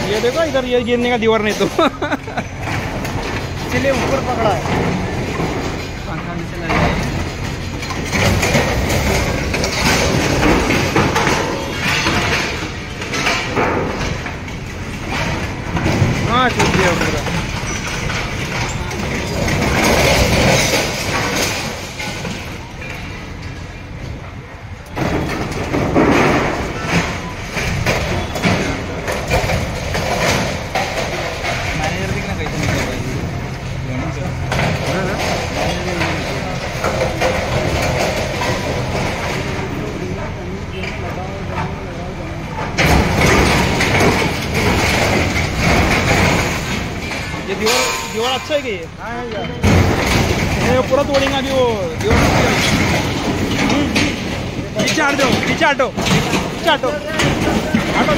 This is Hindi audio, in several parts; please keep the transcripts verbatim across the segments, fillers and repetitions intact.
ये देखो इधर ये गिरने का दीवार नहीं तो चलिए ऊपर पकड़ा है। पंखा नीचे लगा है। हाँ टूट गया पूरा। ये दीवार दीवार अच्छा है कि ये? हाँ ये पूरा तोड़ेंगे अभी वो दीवार। पीछे हट जाओ, पीछे हटो, पीछे हटो, हटो।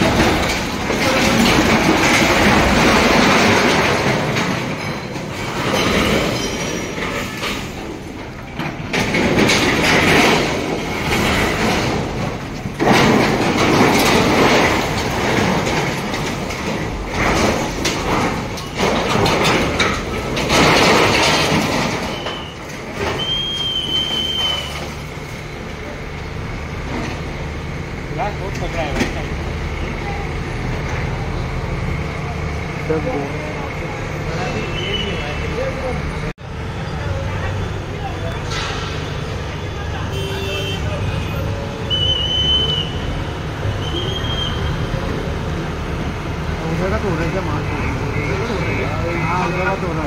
बहुत पकड़ा है उधर का तो हो रहा है क्या माल? हाँ उधर का तो हो रहा है।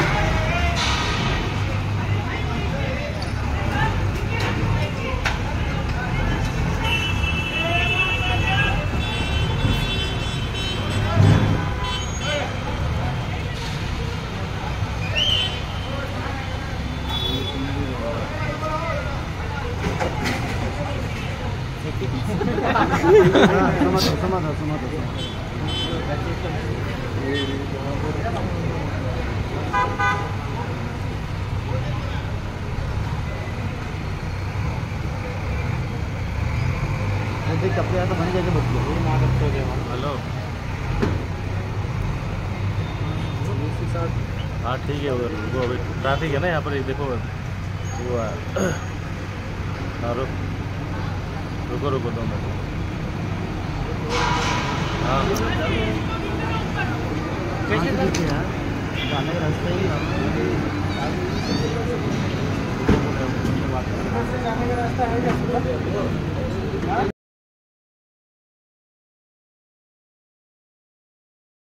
समाधान समाधान समाधान कपड़े तो बन जाएंगे बच्चे। हेलो हाँ ठीक है उधर रुको अभी ट्रैफिक है ना यहाँ पर। देखो वो हाँ रुक रुको रुको दो मिनट। हाँ कैसे करते हैं यार जाने का रास्ता ही जाने का रास्ता है।